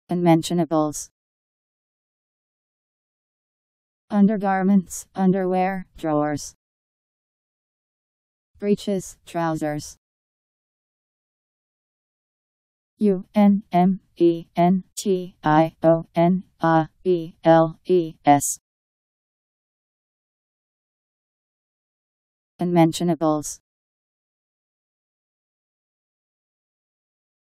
Unmentionables. Undergarments, underwear, drawers. Breeches, trousers. Unmentionables. Unmentionables.